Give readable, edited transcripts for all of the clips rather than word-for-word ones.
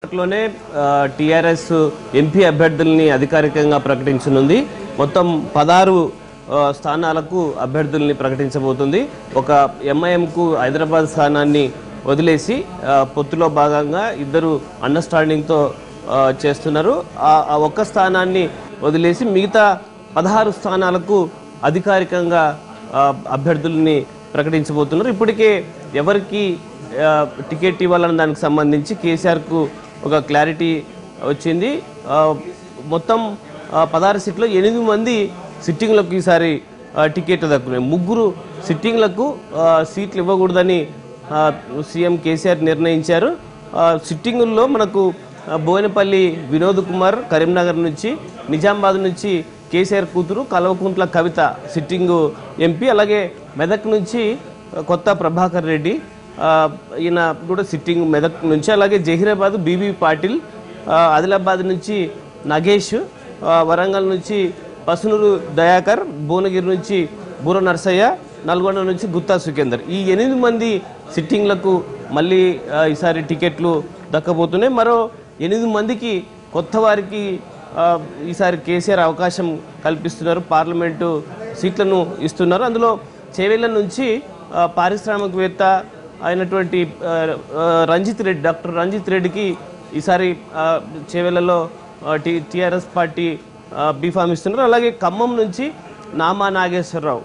లోనే TRS MP అభ్యర్థుల్ని అధికారికంగా ప్రకటించనుంది. మొత్తం 16 స్థానాలకు అభ్యర్థుల్ని ప్రకటించబోతుంది. ఒక MIM కు హైదరాబాద్ స్థానాన్ని వదిలేసి పొత్తులో భాగంగా ఇద్దరు అండర్స్టాండింగ్ తో చేస్తున్నారు. ఆ ఒక్క స్థానాన్ని వదిలేసి మిగతా 16 స్థానాలకు అధికారికంగా అభ్యర్థుల్ని ప్రకటించబోతున్నారు. ఇప్పటికే ఎవరికి టికెట్ ఇవ్వాలన్న దానికి సంబంధించి KCR కు ఒక క్లారిటీ వచ్చింది. మొత్తం 16 సీట్లో 8 మంది సిట్టింగ్లకు ఈసారి టికెట్ దక్కున్నాయి. 3 సిట్టింగ్లకు సీట్లు ఇవ్వకూడదని సీఎం KCR నిర్ణయించారు. సిట్టింగుల్లో మనకు బోయినపల్లి వినోద్ కుమార్ కరీంనగర్ నుంచి, నిజామాబాద్ నుంచి KCR కూతురు కల్వకుంట్ల కవిత సిట్టింగు ఎంపీ, అలాగే మెదక్ నుంచి కొత్త ప్రభాకర్ రెడ్డి ఈయన కూడా సిట్టింగ్ మెదక్ నుంచి, అలాగే జహీరాబాద్ BB పాటిల్, ఆదిలాబాద్ నుంచి నగేష్, వరంగల్ నుంచి పసునూరు దయాకర్, భువనగిరి నుంచి బూర నర్సయ్య, నల్గొండ నుంచి గుత్తా సుఖేందర్. ఈ 8 మంది సిట్టింగ్లకు మళ్ళీ ఈసారి టికెట్లు దక్కబోతున్నాయి. మరో 8 మందికి కొత్త వారికి ఈసారి KCR అవకాశం కల్పిస్తున్నారు. పార్లమెంటు సీట్లను ఇస్తున్నారు. అందులో చేవెళ్ళ నుంచి పారిశ్రామికవేత్త అయినటువంటి డాక్టర్ రంజిత్ రెడ్డికి ఈసారి చేవెళ్ళలో TRS పార్టీ బీఫామ్ ఇస్తున్నారు. అలాగే ఖమ్మం నుంచి నామా నాగేశ్వరరావు.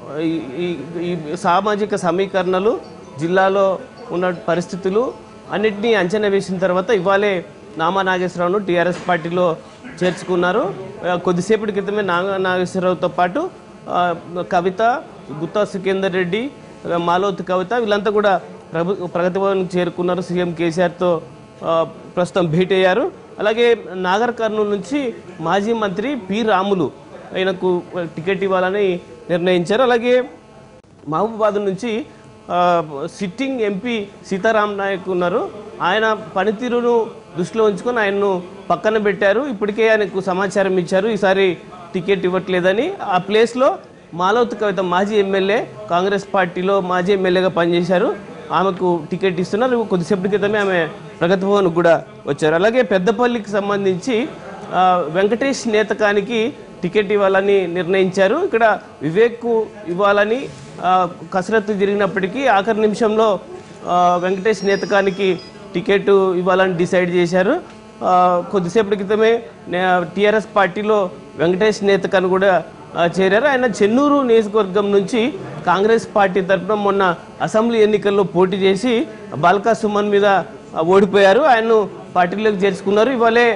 ఈ సామాజిక సమీకరణలు, జిల్లాలో ఉన్న పరిస్థితులు అన్నిటినీ అంచనా వేసిన తర్వాత ఇవాళే నామా నాగేశ్వరరావును TRS పార్టీలో చేర్చుకున్నారు. కొద్దిసేపటి క్రితమే నాగేశ్వరరావుతో పాటు కవిత, గుత్తా సుఖేందర్ రెడ్డి, మాలోత్ కవిత వీళ్ళంతా కూడా ప్రగతి భవన్కి చేరుకున్నారు. సీఎం KCRతో ప్రస్తుతం భేటీ అయ్యారు. అలాగే నాగర్ కర్నూలు నుంచి మాజీ మంత్రి పి రాములు ఆయనకు టికెట్ ఇవ్వాలని నిర్ణయించారు. అలాగే మహబూబాద్ నుంచి సిట్టింగ్ ఎంపీ సీతారాం నాయక్ ఉన్నారు. ఆయన పనితీరును దృష్టిలో ఉంచుకొని ఆయన్ను పక్కన పెట్టారు. ఇప్పటికే ఆయనకు సమాచారం ఇచ్చారు ఈసారి టికెట్ ఇవ్వట్లేదని. ఆ ప్లేస్లో మాలోత్ కవిత మాజీ ఎమ్మెల్యే, కాంగ్రెస్ పార్టీలో మాజీ ఎమ్మెల్యేగా పనిచేశారు. ఆమెకు టికెట్ ఇస్తున్నారు. కొద్దిసేపటి క్రితమే ఆమె ప్రగతి భవన్ కూడా వచ్చారు. అలాగే పెద్దపల్లికి సంబంధించి వెంకటేష్ నేతకానికి టికెట్ ఇవ్వాలని నిర్ణయించారు. ఇక్కడ వివేక్కు ఇవ్వాలని కసరత్తు జరిగినప్పటికీ ఆఖరి నిమిషంలో వెంకటేష్ నేతకానికి టికెట్ ఇవ్వాలని డిసైడ్ చేశారు. కొద్దిసేపటి క్రితమే TRS పార్టీలో వెంకటేష్ నేతకాన్ని కూడా చేరారు. ఆయన చెన్నూరు నియోజకవర్గం నుంచి కాంగ్రెస్ పార్టీ తరఫున మొన్న అసెంబ్లీ ఎన్నికల్లో పోటీ చేసి బాల్కా సుమన్ మీద ఓడిపోయారు. ఆయన్ను పార్టీలోకి చేర్చుకున్నారు.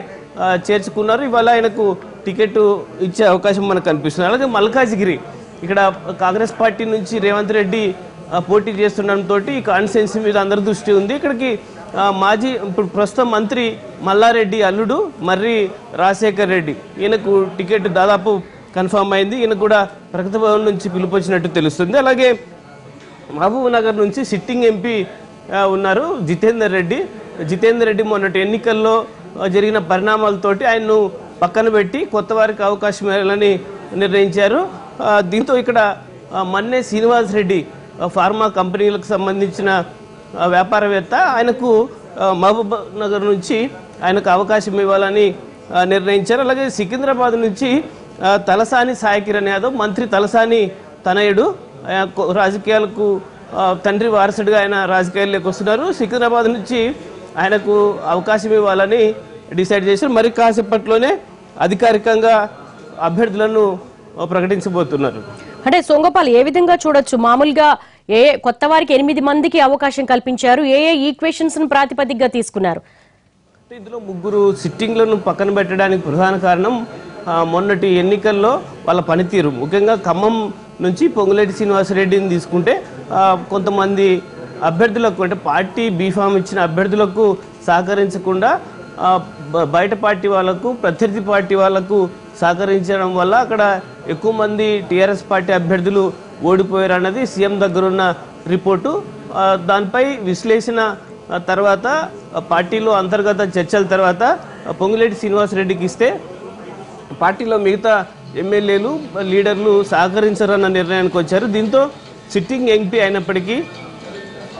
ఇవాళ ఆయనకు టికెట్ ఇచ్చే అవకాశం మనకు కనిపిస్తుంది. అలాగే మల్కాజిగిరి, ఇక్కడ కాంగ్రెస్ పార్టీ నుంచి రేవంత్ రెడ్డి పోటీ చేస్తుండటంతో ఈ కాన్స్టిట్యున్సీ మీద అందరి దృష్టి ఉంది. ఇక్కడికి ఇప్పుడు ప్రస్తుతం మంత్రి మల్లారెడ్డి అల్లుడు మర్రి రాజశేఖర్ రెడ్డి, ఈయనకు టికెట్ దాదాపు కన్ఫర్మ్ అయింది. ఈయన కూడా ప్రగతి భవన్ నుంచి పిలుపొచ్చినట్టు తెలుస్తుంది. అలాగే మహబూబ్ నగర్ నుంచి సిట్టింగ్ ఎంపీ ఉన్నారు జితేందర్ రెడ్డి మొన్నటి ఎన్నికల్లో జరిగిన పరిణామాలతోటి ఆయన్ను పక్కన పెట్టి కొత్త వారికి అవకాశం ఇవ్వాలని నిర్ణయించారు. దీంతో ఇక్కడ మన్నే శ్రీనివాస్ రెడ్డి ఫార్మా కంపెనీలకు సంబంధించిన వ్యాపారవేత్త, ఆయనకు మహబూబ్ నగర్ నుంచి ఆయనకు అవకాశం ఇవ్వాలని నిర్ణయించారు. అలాగే సికింద్రాబాద్ నుంచి తలసాని సాయికిరణ్ యాదవ్, మంత్రి తలసాని తనయుడు, రాజకీయాలకు తండ్రి వారసుడిగా ఆయన రాజకీయాల్లోకి వస్తున్నారు. సికింద్రాబాద్ నుంచి ఆయనకు అవకాశం ఇవ్వాలని డిసైడ్ చేశారు. మరి కాసేపట్లోనే అధికారికంగా అభ్యర్థులను ప్రకటించబోతున్నారు. అంటే సోంగోపాల్, ఏ విధంగా చూడొచ్చు? మామూలుగా కొత్త వారికి 8 మందికి అవకాశం కల్పించారు. ఏ ఈక్వేషన్స్ ను ప్రాతిపదికగా తీసుకున్నారు? ఇందులో 3 సిట్టింగ్లను పక్కన పెట్టడానికి ప్రధాన కారణం మొన్నటి ఎన్నికల్లో వాళ్ళ పనితీరు. ముఖ్యంగా ఖమ్మం నుంచి పొంగులేటి శ్రీనివాసరెడ్డిని తీసుకుంటే కొంతమంది అభ్యర్థులకు, అంటే పార్టీ బీఫామ్ ఇచ్చిన అభ్యర్థులకు సహకరించకుండా బయట పార్టీ వాళ్ళకు, ప్రత్యర్థి పార్టీ వాళ్ళకు సహకరించడం వల్ల అక్కడ ఎక్కువ మంది TRS పార్టీ అభ్యర్థులు ఓడిపోయారు అన్నది సీఎం దగ్గరున్న రిపోర్టు. దానిపై విశ్లేషణ తర్వాత పార్టీలో అంతర్గత చర్చల తర్వాత పొంగులేటి శ్రీనివాసరెడ్డికి ఇస్తే పార్టీలో మిగతా ఎమ్మెల్యేలు, లీడర్లు సహకరించరన్న నిర్ణయానికి వచ్చారు. దీంతో సిట్టింగ్ ఎంపీ అయినప్పటికీ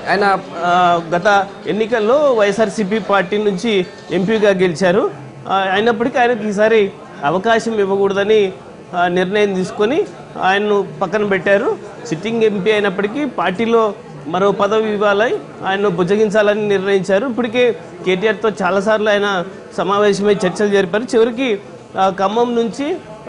ఆయన గత ఎన్నికల్లో వైఎస్ఆర్సీపీ పార్టీ నుంచి ఎంపీగా గెలిచారు. అయినప్పటికీ ఆయనకి ఈసారి అవకాశం ఇవ్వకూడదని నిర్ణయం తీసుకొని ఆయన్ను పక్కన పెట్టారు. సిట్టింగ్ ఎంపీ అయినప్పటికీ పార్టీలో మరో పదవి ఇవ్వాలి, ఆయన్ను బుజ్జగించాలని నిర్ణయించారు. ఇప్పటికే కేటీఆర్తో చాలాసార్లు ఆయన సమావేశమై చర్చలు జరిపారు. చివరికి ఖమ్మం నుంచి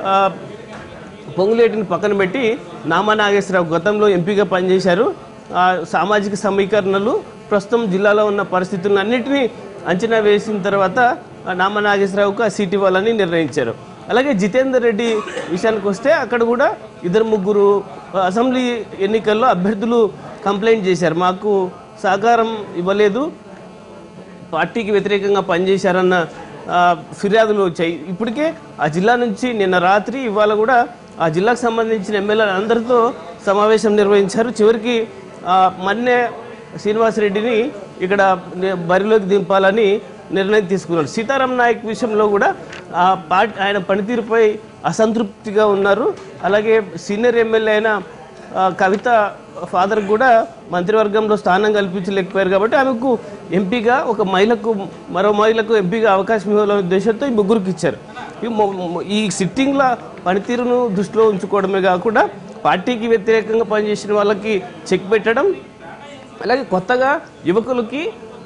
పొంగులేటిని పక్కన పెట్టి నామా నాగేశ్వరరావు గతంలో ఎంపీగా పనిచేశారు. సామాజిక సమీకరణలు ప్రస్తుతం జిల్లాలో ఉన్న పరిస్థితులను అన్నింటినీ అంచనా వేసిన తర్వాత నామా నాగేశ్వరరావుకు ఆ సీట్ ఇవ్వాలని నిర్ణయించారు. అలాగే జితేందర్ రెడ్డి విషయానికి వస్తే అక్కడ కూడా 2-3 అసెంబ్లీ ఎన్నికల్లో అభ్యర్థులు కంప్లైంట్ చేశారు, మాకు సహకారం ఇవ్వలేదు, పార్టీకి వ్యతిరేకంగా పనిచేశారన్న ఫిర్యాదులు వచ్చాయి. ఇప్పటికే ఆ జిల్లా నుంచి నిన్న రాత్రి ఇవాళ కూడా ఆ జిల్లాకు సంబంధించిన ఎమ్మెల్యేలు అందరితో సమావేశం నిర్వహించారు. చివరికి మన్నే శ్రీనివాసరెడ్డిని ఇక్కడ బరిలోకి దింపాలని నిర్ణయం తీసుకున్నారు. సీతారాం నాయక్ విషయంలో కూడా ఆయన పనితీరుపై అసంతృప్తిగా ఉన్నారు. అలాగే సీనియర్ ఎమ్మెల్యే అయిన కవిత ఫాదర్ కూడా మంత్రివర్గంలో స్థానం కల్పించలేకపోయారు కాబట్టి ఆమెకు ఎంపీగా మరో మహిళకు ఎంపీగా అవకాశం ఇవ్వాలనే ఉద్దేశంతో ఈ ముగ్గురికి ఇచ్చారు. ఈ సిట్టింగ్ల పనితీరును దృష్టిలో ఉంచుకోవడమే కాకుండా పార్టీకి వ్యతిరేకంగా పనిచేసిన వాళ్ళకి చెక్ పెట్టడం, అలాగే కొత్తగా యువకులకి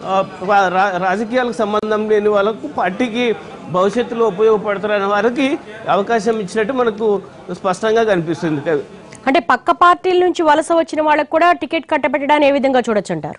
రాజకీయాలకు సంబంధం లేని వాళ్ళకు పార్టీకి భవిష్యత్తులో ఉపయోగపడతారనే వారికి అవకాశం ఇచ్చినట్టు మనకు స్పష్టంగా కనిపిస్తుంది. అంటే పక్క పార్టీల నుంచి వలస వచ్చిన వాళ్ళకు కూడా టికెట్ కట్టబెట్టడాన్ని ఏ విధంగా చూడొచ్చు అంటారు?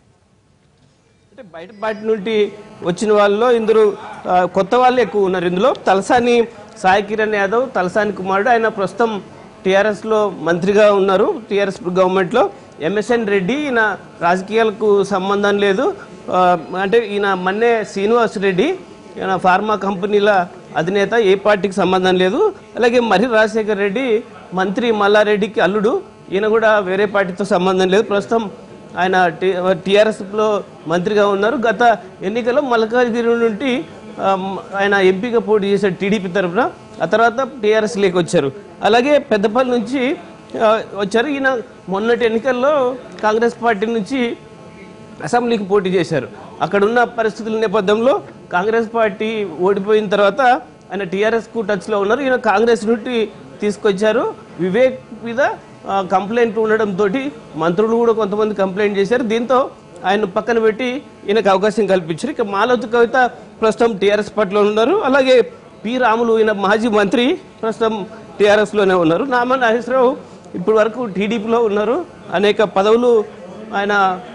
అంటే బయట పార్టీ నుండి వచ్చిన వాళ్ళలో ఇందులో కొత్త వాళ్ళు ఎక్కువ ఉన్నారు. ఇందులో తలసాని సాయి కిరణ్ యాదవ్, తలసాని కుమారుడు, ఆయన ప్రస్తుతం టీఆర్ఎస్లో మంత్రిగా ఉన్నారు, టీఆర్ఎస్ గవర్నమెంట్లో. ఎంఎస్ఎన్ రెడ్డి, ఈయన రాజకీయాలకు సంబంధం లేదు, అంటే ఈయన మన్నే శ్రీనివాస్ రెడ్డి, ఈయన ఫార్మా కంపెనీల అధినేత, ఏ పార్టీకి సంబంధం లేదు. అలాగే మరి రాజశేఖర్ రెడ్డి మంత్రి మల్లారెడ్డికి అల్లుడు, ఈయన కూడా వేరే పార్టీతో సంబంధం లేదు, ప్రస్తుతం ఆయన టీఆర్ఎస్లో మంత్రిగా ఉన్నారు. గత ఎన్నికల్లో మల్కాజ్గిరి నుండి ఆయన ఎంపీగా పోటీ చేశారు టీడీపీ తరఫున, ఆ తర్వాత టీఆర్ఎస్లోకి వచ్చారు. అలాగే పెద్దపల్లి నుంచి వచ్చారు. ఈయన మొన్నటి ఎన్నికల్లో కాంగ్రెస్ పార్టీ నుంచి అసెంబ్లీకి పోటీ చేశారు. అక్కడున్న పరిస్థితుల నేపథ్యంలో కాంగ్రెస్ పార్టీ ఓడిపోయిన తర్వాత ఆయన టీఆర్ఎస్కు టచ్లో ఉన్నారు. ఈయన కాంగ్రెస్ నుండి తీసుకొచ్చారు. వివేక్ మీద కంప్లైంట్ ఉండడంతో మంత్రులు కూడా కొంతమంది కంప్లైంట్ చేశారు. దీంతో ఆయన పక్కన పెట్టి ఈయనకు అవకాశం కల్పించారు. ఇక మాలతి కవిత ప్రస్తుతం టీఆర్ఎస్ పార్టీలో ఉన్నారు. అలాగే పి రాములు, ఈయన మాజీ మంత్రి, ప్రస్తుతం టీఆర్ఎస్లోనే ఉన్నారు. నామా నాగేశ్వరరావు ఇప్పటి వరకు టీడీపీలో ఉన్నారు, అనేక పదవులు ఆయన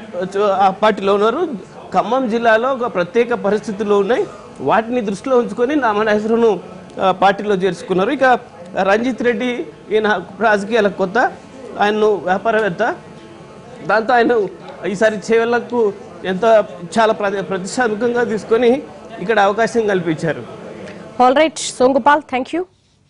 ఆ పార్టీలో ఉన్నారు. ఖమ్మం జిల్లాలో ఒక ప్రత్యేక పరిస్థితులు ఉన్నాయి, వాటిని దృష్టిలో ఉంచుకొని నామా నాగేశ్వరరావును పార్టీలో చేర్చుకున్నారు. ఇక రంజిత్ రెడ్డి, ఈయన రాజకీయాలకు కొత్త, ఆయన్ను వ్యాపారవేత్త, దాంతో ఆయన ఈసారి చేవలకు చాలా ప్రతిష్టాత్మకంగా తీసుకొని ఇక్కడ అవకాశం కల్పించారు. All right Somgopal, thank you.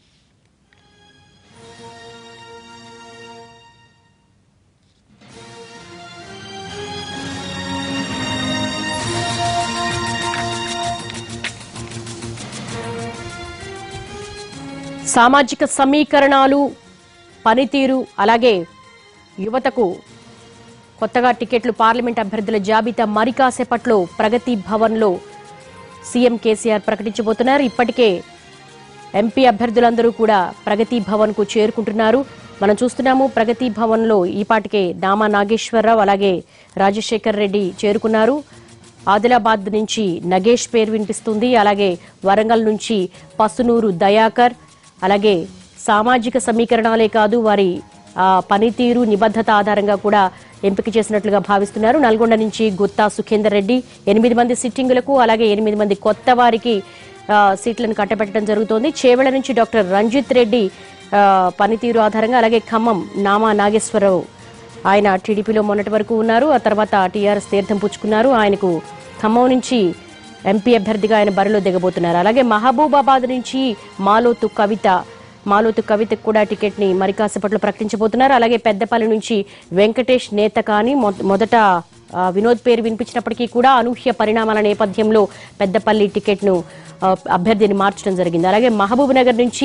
సామాజిక సమీకరణాలు, పనితీరు, అలాగే యువతకు కొత్తగా టికెట్లు, పార్లమెంట్ అభ్యర్థుల జాబితా మరి కాసేపట్లో ప్రగతి భవన్లో సీఎం కేసీఆర్ ప్రకటించబోతున్నారు. ఇప్పటికే ఎంపీ అభ్యర్థులందరూ కూడా ప్రగతి భవన్కు చేరుకుంటున్నారు. మనం చూస్తున్నాము ప్రగతి భవన్లో ఈపాటికే నామా నాగేశ్వరరావు, అలాగే రాజశేఖర్ రెడ్డి చేరుకున్నారు. ఆదిలాబాద్ నుంచి నగేష్ పేరు వినిపిస్తుంది, అలాగే వరంగల్ నుంచి పసునూరు దయాకర్, అలాగే సామాజిక సమీకరణాలే కాదు వారి పనితీరు, నిబద్ధత ఆధారంగా కూడా ఎంపిక చేసినట్లుగా భావిస్తున్నారు. నల్గొండ నుంచి గుత్తా సుఖేందర్ రెడ్డి 8 మంది సిట్టింగులకు, అలాగే 8 మంది కొత్త వారికి సీట్లను కట్టబెట్టడం జరుగుతోంది. చేవెళ్ల నుంచి డాక్టర్ రంజిత్ రెడ్డి పనితీరు ఆధారంగా, అలాగే ఖమ్మం నామా నాగేశ్వరరావు, ఆయన టీడీపీలో మొన్నటి వరకు ఉన్నారు, ఆ తర్వాత టీఆర్ఎస్ తీర్థం పుచ్చుకున్నారు. ఆయనకు ఖమ్మం నుంచి ఎంపీ అభ్యర్థిగా ఆయన బరిలో దిగబోతున్నారు. అలాగే మహబూబాబాద్ నుంచి మాలోతు కవితకు కూడా టికెట్ ని మరి కాసేపట్లో ప్రకటించబోతున్నారు. అలాగే పెద్దపల్లి నుంచి వెంకటేష్ నేత కానీ మొదట వినోద్ పేరు వినిపించినప్పటికీ కూడా అనూహ్య పరిణామాల నేపథ్యంలో పెద్దపల్లి టికెట్ ను అభ్యర్థిని మార్చడం జరిగింది. అలాగే మహబూబ్ నగర్ నుంచి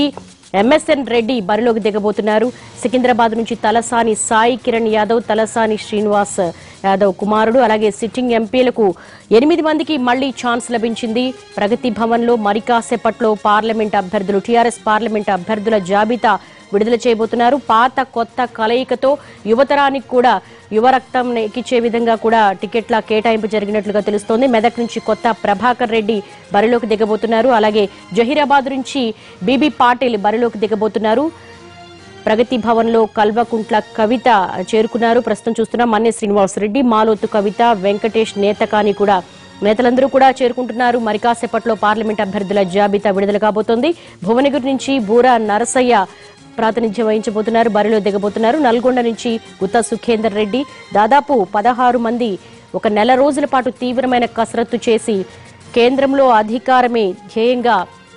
ఎంఎస్ఎన్ రెడ్డి బరిలోకి దిగబోతున్నారు. సికింద్రాబాద్ నుంచి తలసాని సాయి కిరణ్ యాదవ్, తలసాని శ్రీనివాస్ యాదవ్ కుమారుడు, అలాగే సిట్టింగ్ ఎంపీలకు 8 మందికి మళ్లీ ఛాన్స్ లభించింది. ప్రగతి భవన్ లో మరి కాసేపట్లో పార్లమెంట్ అభ్యర్థులు, టీఆర్ఎస్ పార్లమెంట్ అభ్యర్థుల జాబితా విడుదల చేయబోతున్నారు. పాత కొత్త కలయికతో యువతరానికి కూడా యువరక్తం ఎక్కించే విధంగా కూడా టికెట్ల కేటాయింపు జరిగినట్లుగా తెలుస్తోంది. మెదక్ నుంచి కొత్త ప్రభాకర్ రెడ్డి బరిలోకి దిగబోతున్నారు. అలాగే జహీరాబాద్ నుంచి బీబీ పాటిల్ బరిలోకి దిగబోతున్నారు. ప్రగతి భవన్ లో కల్వకుంట్ల కవిత చేరుకున్నారు. ప్రస్తుతం చూస్తున్నాం మన్నే శ్రీనివాస్ రెడ్డి, మాలోతు కవిత, వెంకటేష్ నేతకాని కూడా నేతలందరూ కూడా చేరుకుంటున్నారు. మరి కాసేపట్లో పార్లమెంట్ అభ్యర్థుల జాబితా విడుదల కాబోతోంది. భువనగిరి నుంచి బూరా నరసయ్య ప్రాతినిధ్యం వహించబోతున్నారు, బరిలో దిగబోతున్నారు. నల్గొండ నుంచి గుత్తా సుఖేందర్ రెడ్డి, దాదాపు 16 మంది ఒక నెల రోజుల పాటు తీవ్రమైన కసరత్తు చేసి కేంద్రంలో అధికారమే ధ్యేయంగా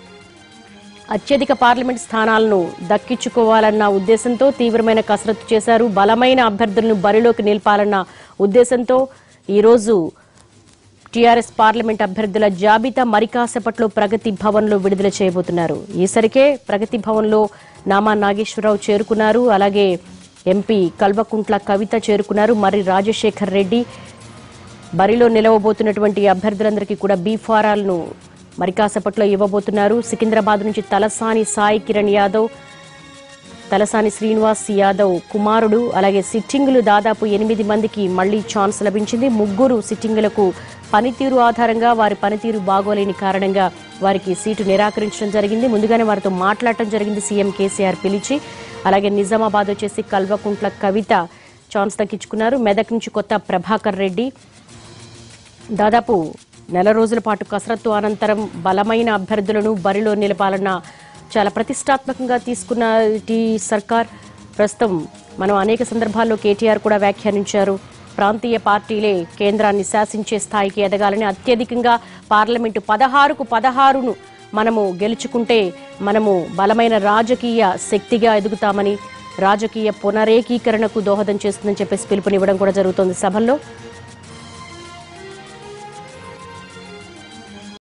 అత్యధిక పార్లమెంట్ స్థానాలను దక్కించుకోవాలన్న ఉద్దేశంతో తీవ్రమైన కసరత్తు చేశారు. బలమైన అభ్యర్థులను బరిలోకి నిలపాలన్న ఉద్దేశంతో ఈరోజు టీఆర్ఎస్ పార్లమెంట్ అభ్యర్థుల జాబితా మరి కాసేపట్లో ప్రగతి భవన్ లో విడుదల చేయబోతున్నారు. ఈసరికే ప్రగతి భవన్ లో నామా నాగేశ్వరరావు చేరుకున్నారు. అలాగే ఎంపీ కల్వకుంట్ల కవిత చేరుకున్నారు. మరి రాజశేఖర్ రెడ్డి బరిలో నిలవబోతున్నటువంటి అభ్యర్థులందరికీ కూడా బీ ఫారాలను మరి కాసేపట్లో ఇవ్వబోతున్నారు. సికింద్రాబాద్ నుంచి తలసాని సాయి కిరణ్ యాదవ్, తలసాని శ్రీనివాస్ యాదవ్ కుమారుడు, అలాగే సిట్టింగులు దాదాపు 8 మందికి మళ్లీ ఛాన్స్ లభించింది. 3 సిట్టింగులకు పనితీరు ఆధారంగా, వారి పనితీరు బాగోలేని కారణంగా వారికి సీటు నిరాకరించడం జరిగింది. ముందుగానే వారితో మాట్లాడటం జరిగింది సీఎం కేసీఆర్ పిలిచి. అలాగే నిజామాబాద్ వచ్చేసి కల్వకుంట్ల కవిత ఛాన్స్ దక్కించుకున్నారు. మెదక్ నుంచి కొత్త ప్రభాకర్ రెడ్డి దాదాపు నెల రోజుల పాటు కసరత్తు అనంతరం బలమైన అభ్యర్థులను బరిలో నిలపాలన్న చాలా ప్రతిష్టాత్మకంగా తీసుకున్న టీ సర్కార్. ప్రస్తుతం మనం అనేక సందర్భాల్లో కేటీఆర్ కూడా వ్యాఖ్యానించారు, ప్రాంతీయ పార్టీలే కేంద్రాన్ని శాసించే స్థాయికి ఎదగాలని. అత్యధికంగా పార్లమెంటు 16కు 16ను మనము గెలుచుకుంటే మనము బలమైన రాజకీయ శక్తిగా ఎదుగుతామని, రాజకీయ పునరేకీకరణకు దోహదం చేస్తుందని చెప్పేసి పిలుపునివ్వడం కూడా జరుగుతోంది సభల్లో.